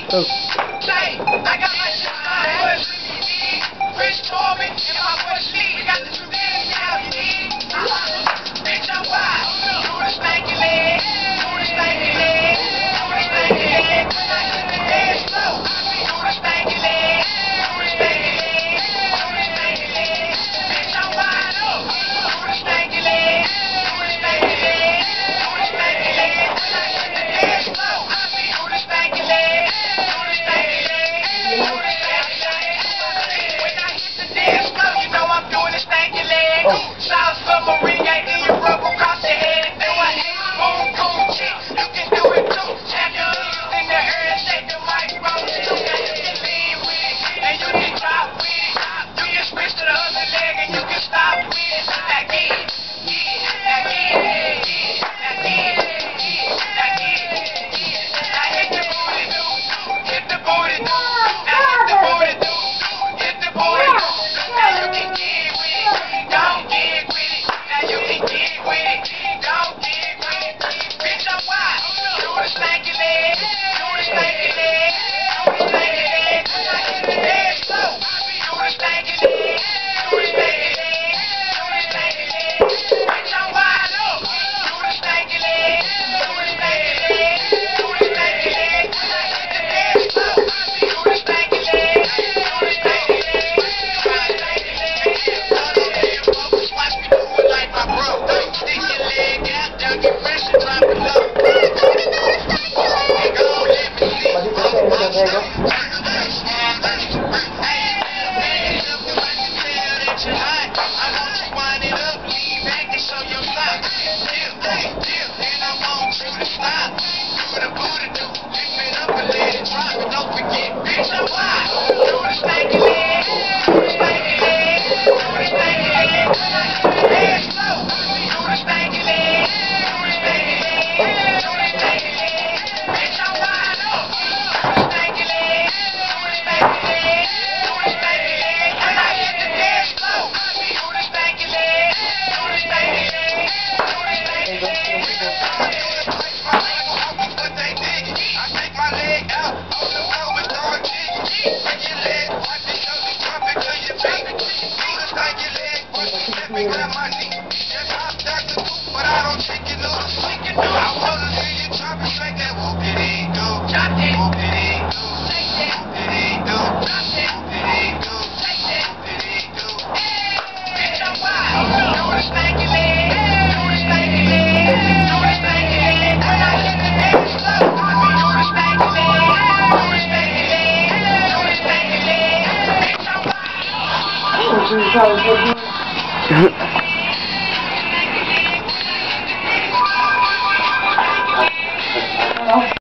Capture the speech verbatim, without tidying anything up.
Oh. Say, I got my shit started. Rich Torben and my boy Sleep. We got the two days now, you need. Bitch, I'm wild. Do the stanky leg. Do the stanky leg. Do the stanky leg. When I hit the dance floor, do the stanky leg. Do the stanky leg. Do the stanky leg. Bitch, I'm wild up. Do the stanky leg. Do the stanky leg. Do the stanky leg. When I hit the dance floor, do the stanky leg. Do the stanky leg. Do the stanky leg. When I hit the dance floor, you know I'm doing the stanky leg. South submarine, I hear you rub across your head. Do I boom, boom, chick? You can do it too. Tap your heels in the air and shake the microphone too. Now you can lean with it, and you can drop with it. You can switch to the other leg, and you can stop with it. Now get it, get it, now get it, get it, now get it, get it, now get it, get it. Now hit the booty, do, hit the booty, do. Now hit the booty, do, hit the booty, do. Now you can get with it, don't get with it. Now you can get with it, don't get with it. Bitch, I'm wild. Do the stanky leg, do the stanky leg, do the stanky leg. When I hit the dance floor, do the stanky leg, do the stanky leg, do the stanky leg. Bitch, I'm wild up. Do the stanky leg, do the stanky leg, do the stanky leg. When I hit the dance floor, do the stanky leg, do the stanky leg, do the stanky leg. Watch me do it like my bro. Stick your leg out, dunk it fresh and drop it low. Go, let me see. Probably